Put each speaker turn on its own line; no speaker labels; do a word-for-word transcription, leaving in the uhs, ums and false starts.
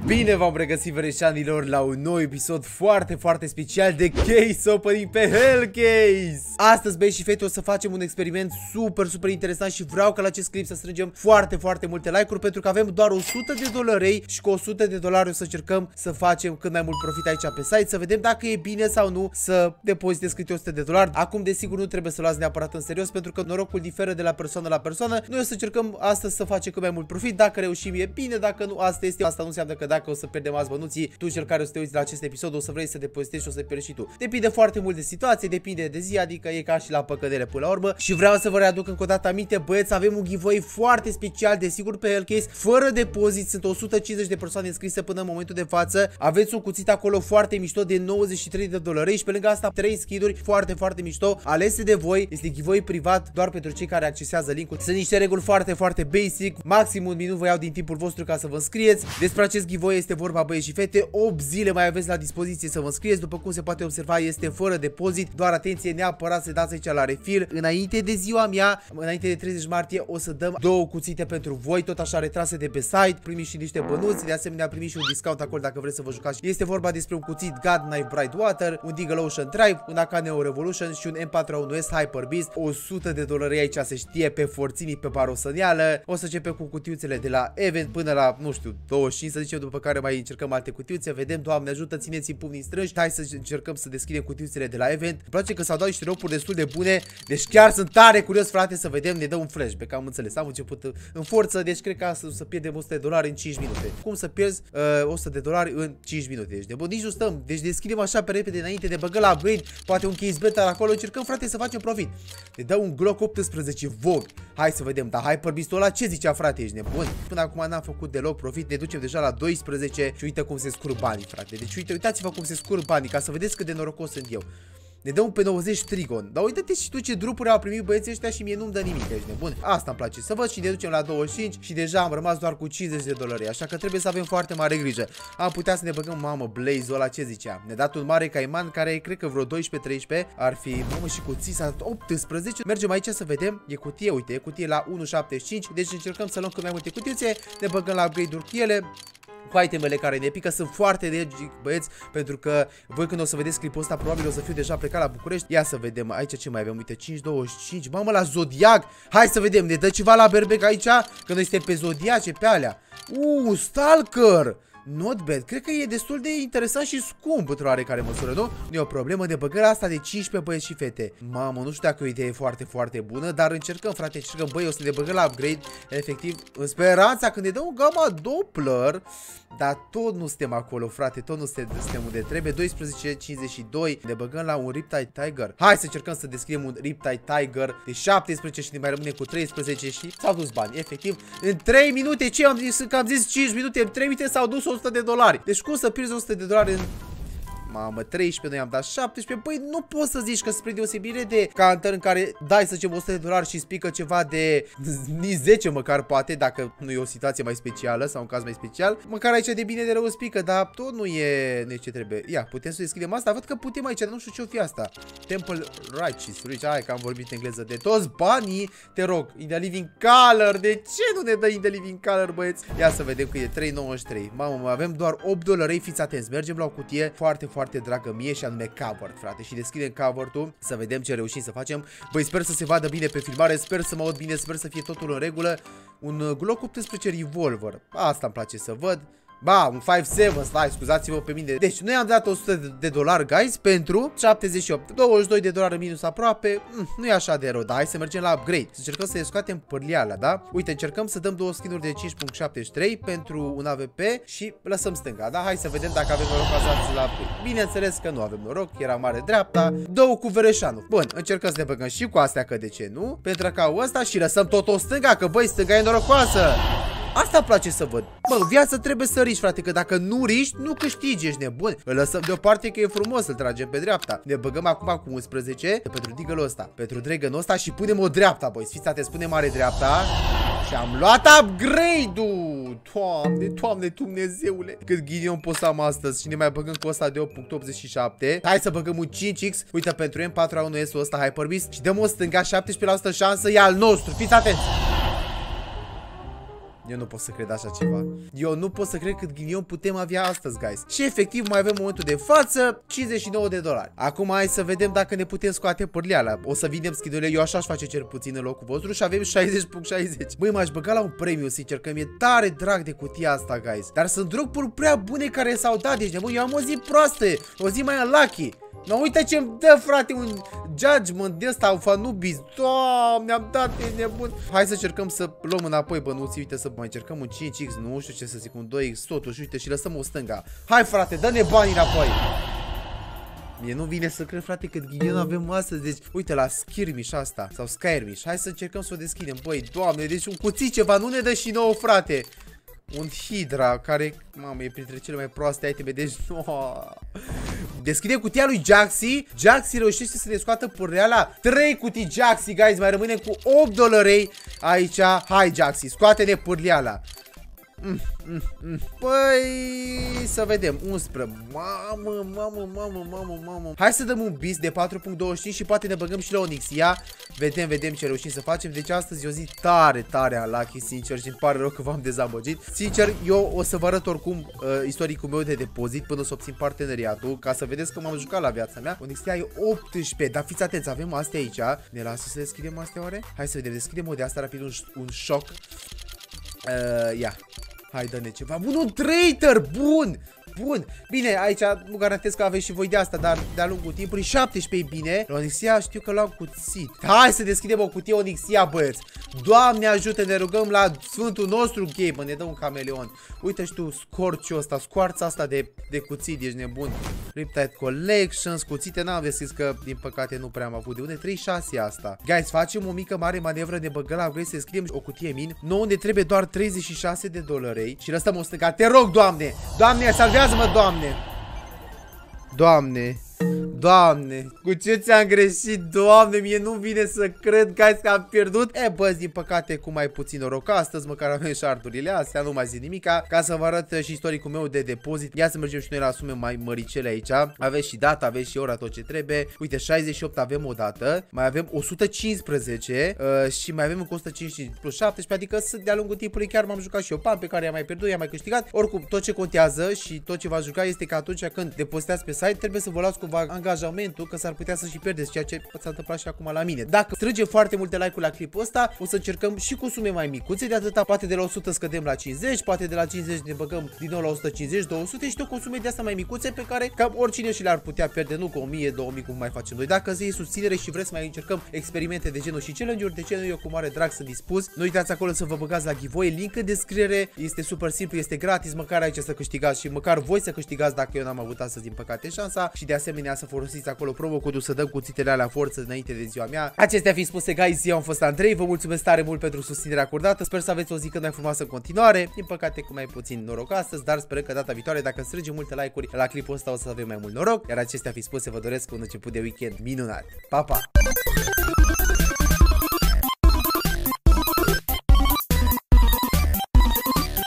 Bine v-am regăsit, vereșanilor, la un nou episod foarte, foarte special de Case Opening pe Hellcase. Astăzi, băieți și fete, o să facem un experiment super, super interesant și vreau ca la acest clip să strângem foarte, foarte multe like-uri, pentru că avem doar o sută de dolari și cu o sută de dolari o să încercăm să facem cât mai mult profit aici pe site, să vedem dacă e bine sau nu să depozitezi câte o sută de dolari. Acum, desigur, nu trebuie să luați neapărat în serios, pentru că norocul diferă de la persoană la persoană. Noi o să încercăm astăzi să facem cât mai mult profit. Dacă reușim, e bine, dacă nu, asta este. Asta nu înseamnă că dacă o să pierdem azi bănuții, tu cel care o să te uiți la acest episod o să vrei să depozitezi și o să pierzi și tu. Depinde foarte mult de situație, depinde de zi, adică e ca și la păcădere până la urmă. Și vreau să vă readuc încă o dată aminte, băieți, avem un giveaway foarte special, desigur, pe Hellcase, fără depozit. Sunt o sută cincizeci de persoane înscrise până în momentul de față. Aveți un cuțit acolo foarte mișto de nouăzeci și trei de dolari și pe lângă asta trei skin-uri foarte, foarte mișto alese de voi. Este giveaway privat doar pentru cei care accesează link-ul. Sunt niște reguli foarte, foarte basic. Maxim un minut vă iau din timpul vostru ca să vă înscrieți. Despre acest giveaway este vorba, băieți și fete. opt zile mai aveți la dispoziție să vă înscrieți. După cum se poate observa, este fără depozit. Doar atenție, neapărat să dați aici la refill. Înainte de ziua mea, înainte de treizeci martie, o să dăm două cuțite pentru voi, tot așa retrase de pe site. Primiți și niște bănuți, de asemenea primiți și un discount acolo dacă vreți să vă jucați. Este vorba despre un cuțit God Knife Bright Water, un Deagle Ocean Drive, un A K Neo Revolution și un M patru A unu S Hyper Beast. o sută de dolari aici se știe, pe forținii, pe parosăneală. O să începem cu cutiuțele de la event până la, nu știu, douăzeci și cinci, să zicem, după care mai încercăm alte cutiuțe. Vedem, Doamne ajută, țineți-i pumnii strânși. Hai să încercăm să deschidem cutiuțele de la event. Îmi place că s-au dat niște ropuri destul de bune, deci chiar sunt tare curios, frate, să vedem. Ne dă un flashback, am înțeles. Am început în forță, deci cred că să, să pierdem o sută de dolari în cinci minute. Cum să pierzi uh, o sută de dolari în cinci minute? Deci de bun, nici nu stăm. Deci deschidem așa pe repede înainte de băgă la upgrade, poate un case beta acolo. Încercăm, frate, să facem profit. Ne dă un Glock optsprezece Vogue. Hai să vedem, dar Hyper Beast-ul ăla ce zicea, frate? Ești nebun? Până acum n-am făcut deloc profit, ne ducem deja la doisprezece și uite cum se scurg banii, frate. Deci uite, uitați-vă cum se scurg banii, ca să vedeți cât de norocos sunt eu. Ne dă un pe nouăzeci Trigon. Dar uite-te și tu ce drupuri au primit băieții ăștia și mie nu-mi dă nimic, ești nebun. Asta îmi place să văd și ne ducem la douăzeci și cinci și deja am rămas doar cu cincizeci de dolari. Așa că trebuie să avem foarte mare grijă. Am putea să ne băgăm, mamă, Blaze-ul ăla ce zicea. Ne-a dat un mare caiman care cred că vreo doisprezece treisprezece ar fi, mamă, și cuții s-a dat optsprezece. Mergem aici să vedem. E cutie, uite, e cutie la unu virgulă șaptezeci și cinci. Deci încercăm să luăm cât mai multe cutiuțe. Ne băgăm la upgrade-uri cu ele. Cu itemele care ne pică, sunt foarte regi, băieți, pentru că voi când o să vedeți clipul ăsta probabil o să fiu deja plecat la București. Ia să vedem aici ce mai avem, uite, cinci douăzeci și cinci, mamă, la Zodiac. Hai să vedem, ne dă ceva la berbec aici, că noi suntem pe Zodiace, pe alea. Uuu, Stalker. Not bad, cred că e destul de interesant și scump într-o oarecare măsură, nu? Nu e o problemă de băgarea asta de cincisprezece, băieți și fete. Mamă, nu știu dacă e o idee foarte, foarte bună, dar încercăm, frate, încercăm, băi, o să ne băgăm la upgrade, efectiv, în speranța când ne dă un Gamma Doppler, dar tot nu suntem acolo, frate, tot nu suntem, suntem unde trebuie. Doisprezece cincizeci și doi, ne băgăm la un Riptide Tiger. Hai să încercăm să deschidem un Riptide Tiger de șaptesprezece și ne mai rămâne cu treisprezece și s-au dus bani, efectiv, în trei minute, ce am zis, că am zis cinci minute, în trei minute s-au dus o sută de dolari. Deci cum să pierzi o sută de dolari în... Mamă, treisprezece, noi am dat șaptesprezece. Băi, nu poți să zici că spre deosebire de Counter în care dai să zicem o sută de dolari și spică ceva de nici zece măcar poate, dacă nu e o situație mai specială sau un caz mai special. Măcar aici de bine de rău spică, dar tot nu e ce trebuie. Ia, putem să deschidem asta? Văd că putem aici, dar nu știu ce o fi asta. Temple Righteous Rich, hai că am vorbit engleză. De toți banii, te rog, in the living color. De ce nu ne dă in the living color, băieți? Ia să vedem că e trei nouăzeci și trei. Mamă, avem doar opt dolari, fiți atenți. Mergem la o cutie foarte, foarte dragă mie și anume cover, frate, și deschidem cover-ul să vedem ce reușim să facem. Băi, sper să se vadă bine pe filmare, sper să mă aud bine, sper să fie totul în regulă. Un Glock optsprezece Revolver, asta îmi place să văd. Ba, un cinci șapte, stai, scuzați-vă pe mine. Deci, noi am dat o sută de dolari, guys, pentru șaptezeci și opt. douăzeci și doi de dolari minus aproape. Mm, nu e așa de rău, dar hai să mergem la upgrade. Să încercăm să ne scoatem pârliala, da? Uite, încercăm să dăm două skin-uri de cinci virgulă șaptezeci și trei pentru un A V P și lăsăm stânga, da? Hai să vedem dacă avem noroc azi la upgrade. Bineînțeles că nu avem noroc, era mare dreapta. Două cu Vereșanu. Bun, încercăm să ne băgăm și cu astea, că de ce nu? Pentru că ăsta și lăsăm tot o stânga, că băi, stânga e norocoasă. Asta îmi place să văd. Bă, în viață trebuie să riști, frate, că dacă nu riști, nu câștigi, ești nebun. Îl lăsăm deoparte că e frumos, îl tragem pe dreapta. Ne băgăm acum cu unsprezece pentru Deagle-ul ăsta, pentru Dragon-ul ăsta și punem o dreapta, băi. Fiți atenți, punem mare dreapta. Și am luat upgrade-ul. Doamne, Doamne, Dumnezeule. Cât ghinion pot să am astăzi. Și ne mai băgăm cu ăsta de opt virgulă optzeci și șapte. Hai să băgăm un cinci X. Uite, pentru M patru A unu S-ul ăsta Hyper Beast. Și dăm o stânga, șaptesprezece la sută șansă. E al nostru, fiți atenți. Eu nu pot să cred așa ceva. Eu nu pot să cred cât ghinion putem avea astăzi, guys. Și efectiv mai avem în momentul de față cincizeci și nouă de dolari. Acum hai să vedem dacă ne putem scoate pârleala. O să vinem schidurile, eu așa aș face cel puțin în locul vostru și avem șaizeci virgulă șaizeci. Băi, m-aș băga la un premiu, sincer, că mi-e tare drag de cutia asta, guys. Dar sunt dropuri prea bune care s-au dat, deci nebun, eu am o zi proastă, o zi mai unlucky. No, uite ce-mi dă, frate, un judgment de ăsta, un Anubis. Doamne, am dat, e nebun. Hai să încercăm să luăm înapoi bănuții. Uite să mai încercăm un cinci X, nu știu ce să zic, un doi X, totuși, uite, și lăsăm o stânga. Hai, frate, dă-ne banii înapoi. Mie nu vine să cred, frate, cât ghinion avem astăzi. Deci, uite la Skirmish asta, sau Skyrmish. Hai să încercăm să o deschidem. Băi, doamne, deci un cuțit ceva, nu ne dă și nouă, frate. Un Hydra, care, mamă, e printre cele mai proaste iteme, deci nu. Deschidem cutia lui Jaxi. Jaxi reușește să ne scoată pârleala. trei cutii Jaxi, guys, mai rămânem cu opt dolari aici. Hai, Jaxi, scoate-ne pârleala. Mm, mm, mm. Păi, să vedem, unsprezece. Mamă, mamă, mamă, mamă, mamă. Hai să dăm un bis de patru virgulă douăzeci și cinci și poate ne băgăm și la Onyxia. Vedem, vedem ce reușim să facem. Deci astăzi e o zi tare, tare unlucky, sincer, și îmi pare rău că v-am dezamăgit. Sincer, eu o să vă arăt oricum uh, istoricul meu de depozit până să obțin parteneriatul, ca să vedeți că m-am jucat la viața mea. Onyxia e optsprezece, dar fiți atenți, avem astea aici. Ne lasă să deschidem astea oare? Hai să vedem, deschidem o de asta rapid, un, un șoc. Uh, ia. Hai, dă-ne ceva. Bun, un traitor! Bun! Bun! Bine, aici nu garantez că aveți și voi de asta, dar de-a lungul timpului șaptesprezece e bine. La Onyxia știu că l-am cuțit. Hai să deschidem o cutie Onyxia, băieți! Doamne ajută, ne rugăm la sfântul nostru game, ne dă un cameleon. Uite și tu, scorciul ăsta, scoarța asta de, de cuțit, ești nebun. Riptide Collections, cuțite n-am deschis că, din păcate, nu prea am avut. De unde treizeci și șase asta? Guys, facem o mică mare manevră, ne băgăm la vrei să deschidem o cutie min. Nouă ne trebuie doar treizeci și șase de dolari și lăsăm o stânga. Te rog, Doamne! Doamne, salvează-mă, Doamne! Doamne! Doamne, cu ce ți-am greșit, Doamne, mie nu vine să cred, guys, că am pierdut. E, băzi, din păcate, cu mai puțin noroc astăzi, măcar avem șarturile astea, nu mai zic nimica. Ca să vă arăt și istoricul meu de depozit, ia să mergem și noi la sume mai măricele aici. Aveți și data, aveți și ora, tot ce trebuie. Uite, șaizeci și opt avem o dată, mai avem o sută cincisprezece uh, și mai avem încă o sută cincizeci și cinci plus șaptesprezece, adică de-a lungul timpului chiar m-am jucat și eu bani pe care i-am mai pierdut, i-am mai câștigat. Oricum, tot ce contează și tot ce v-ați juca este că atunci când depozitați pe site, trebuie să vă luați cumva angajamentul, că s-ar putea să și pierdeți, ceea ce s-a întâmplat și acum la mine. Dacă strângem foarte multe like-uri la clipul ăsta, o să încercăm și cu sume mai micuțe, de atâta, poate de la o sută scădem la cincizeci, poate de la cincizeci ne băgăm din nou la o sută cincizeci, două sute și tot cu sume de astea mai micuțe pe care cam oricine și le-ar putea pierde, nu cu o mie, două mii cum mai facem noi. Dacă zi susținere și vreți să mai încercăm experimente de genul și challenge-uri de genul, eu cu mare drag sunt dispus. Nu uitați acolo să vă băgați la giveaway, link în descriere, este super simplu, este gratis, măcar aici să câștigați și măcar voi să câștigați dacă eu n-am avut astăzi din păcate șansa și de asemenea să folosiți acolo promo codul să dăm cuțitele alea forță înainte de ziua mea. Acestea fiind spuse, guys, eu am fost Andrei, vă mulțumesc tare mult pentru susținerea acordată, sper să aveți o zi cât mai frumoasă în continuare, din păcate cu mai puțin noroc astăzi, dar sper că data viitoare, dacă strângem multe like-uri la clipul ăsta, o să avem mai mult noroc, iar acestea fiind spuse, vă doresc un început de weekend minunat. Pa, pa!